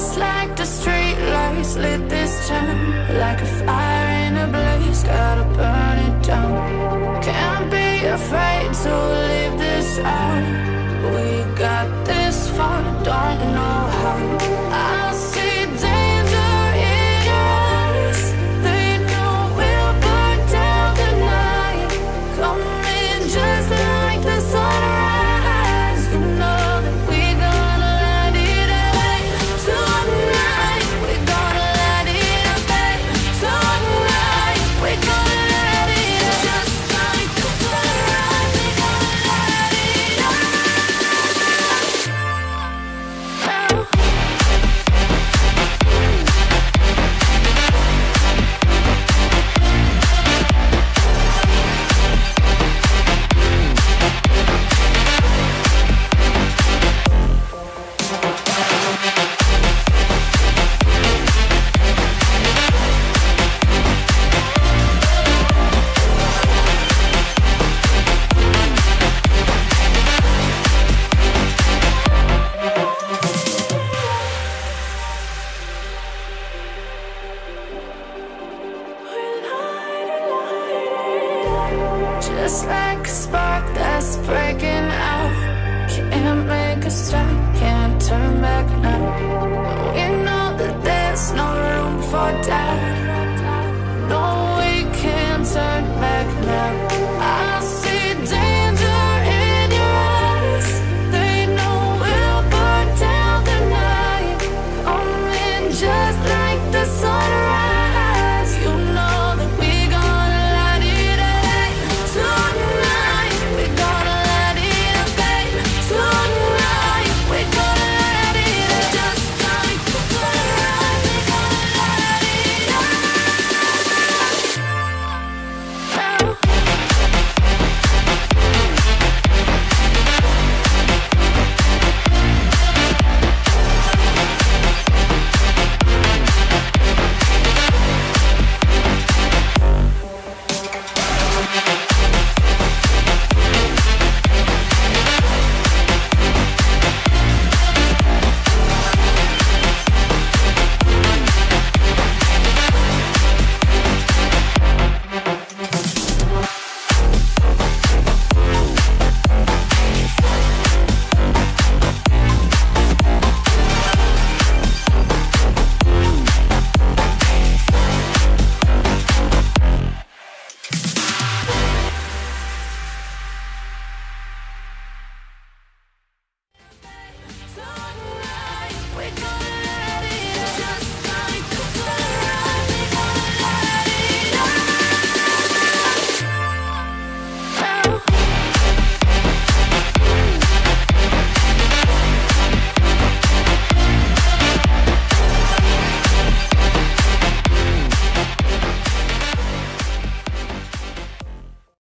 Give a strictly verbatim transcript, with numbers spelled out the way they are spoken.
Just like the street lights lit this town, like a fire in a blaze, gotta burn it down. Can't be afraid to leave this out. We got this far, don't know how. I see danger in your eyes. They know we'll burn down the night. Coming just like the sunrise. You know that we gonna let it out tonight. We gonna let it out tonight. We gonna let it out just like the sunrise. We gonna let it out now. Just like a spark that's breaking out. Can't make a stop, can't turn back now. We know that there's no room for doubt.